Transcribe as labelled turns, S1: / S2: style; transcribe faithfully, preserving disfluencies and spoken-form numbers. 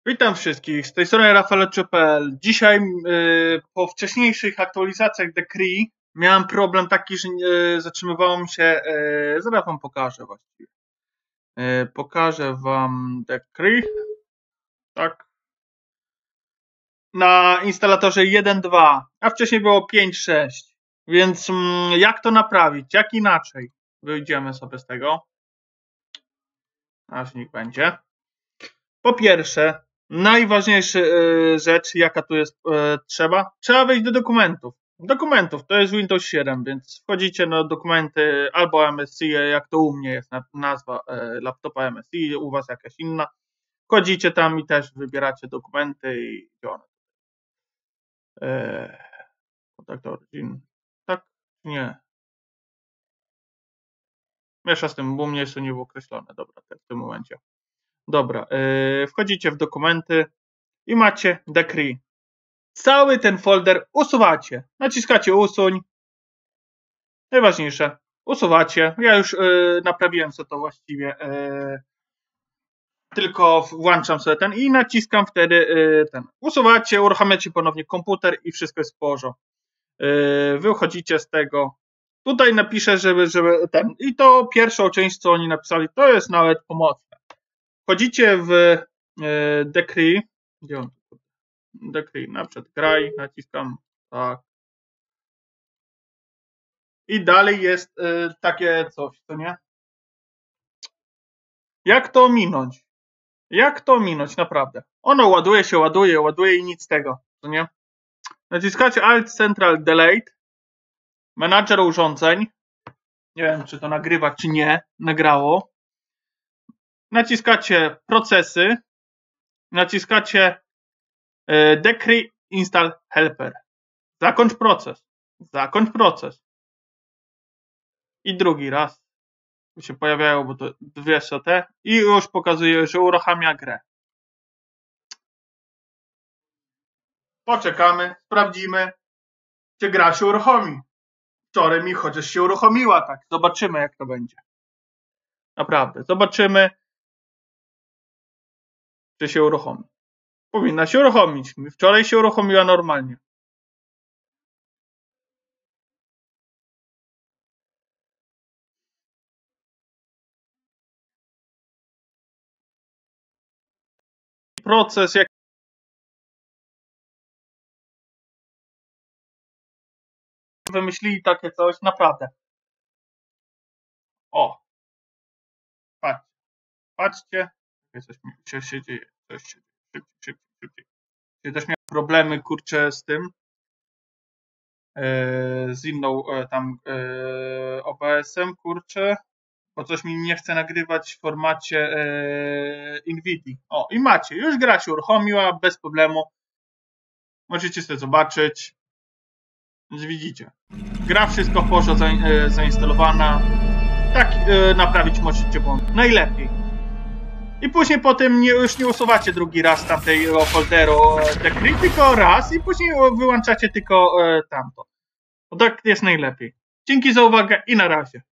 S1: Witam wszystkich, z tej strony Rafael kropka p l. Dzisiaj yy, po wcześniejszych aktualizacjach Decree miałem problem taki, że yy, zatrzymywało mi się, yy, zaraz wam pokażę właściwie. Yy, pokażę wam Decree, tak, na instalatorze jeden dwa, a wcześniej było pięć sześć, więc yy, jak to naprawić, jak inaczej? Wyjdziemy sobie z tego, aż niech będzie. Po pierwsze, najważniejsza y, rzecz, jaka tu jest y, trzeba, trzeba wejść do dokumentów. Dokumentów, to jest Windows siedem, więc wchodzicie na dokumenty albo M S I, jak to u mnie jest nazwa y, laptopa M S I, u was jakaś inna. Wchodzicie tam i też wybieracie dokumenty i one. Y, kontakt origin. Tak? Nie. Miesza z tym, bo u mnie jeszcze nie było określone. Dobra, tak w tym momencie. Dobra, yy, wchodzicie w dokumenty i macie Decree. Cały ten folder usuwacie. Naciskacie usuń. Najważniejsze, usuwacie. Ja już yy, naprawiłem sobie to właściwie. Yy, tylko włączam sobie ten i naciskam wtedy yy, ten. Usuwacie, uruchamiacie ponownie komputer i wszystko jest w porządku. Yy, wychodzicie z tego. Tutaj napiszę, żeby, żeby ten. I to pierwszą część, co oni napisali, to jest nawet pomocne. Wchodzicie w yy, Decree. Gdzie on? Decree, na przykład graj, naciskam tak. I dalej jest y, takie coś, co nie? Jak to minąć? Jak to minąć, naprawdę? Ono ładuje się, ładuje, ładuje i nic z tego, co nie? Naciskacie Alt Central Delete, Manager urządzeń. Nie wiem, czy to nagrywa, czy nie. Nagrało. Naciskacie procesy. Naciskacie y, Decree Install Helper. Zakończ proces. Zakończ proces. I drugi raz się pojawiają, bo to dwie te i już pokazuje, że uruchamia grę. Poczekamy, sprawdzimy, czy gra się uruchomi. Wczoraj mi chociaż się uruchomiła, tak. Zobaczymy, jak to będzie. Naprawdę, zobaczymy, czy się uruchomi. Powinna się uruchomić. Wczoraj się uruchomiła normalnie. Proces, jak wymyślili takie coś, naprawdę. O. Patrzcie. Patrzcie. Coś się, się dzieje. Coś się dzieje. Szybciej, szybciej, szybciej. Ja też miałem problemy, kurczę, z tym. Yy, z inną yy, tam yy, O B S-em, kurczę. Bo coś mi nie chce nagrywać w formacie yy, InVidi. O, i macie. Już gra się uruchomiła, bez problemu. Możecie sobie zobaczyć. Więc widzicie. Gra wszystko w porządku yy, zainstalowana. Tak yy, naprawić możecie błąd. Najlepiej. I później po tym nie, już nie usuwacie drugi raz tamtego folderu Decree, tylko raz i później wyłączacie tylko yy, tamto. Bo tak jest najlepiej. Dzięki za uwagę i na razie.